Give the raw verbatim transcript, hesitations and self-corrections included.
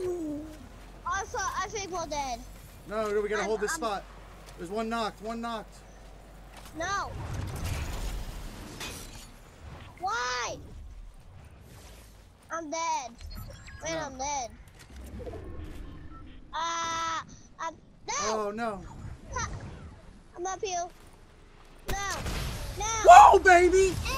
Also, I think we're dead. No, no, we gotta I'm, hold this I'm, spot. There's one knocked, one knocked. No. Why? I'm dead. Man, No. I'm dead. Ah, uh, I'm no. Oh no. Ha, I'm up here. No. No. Whoa, baby!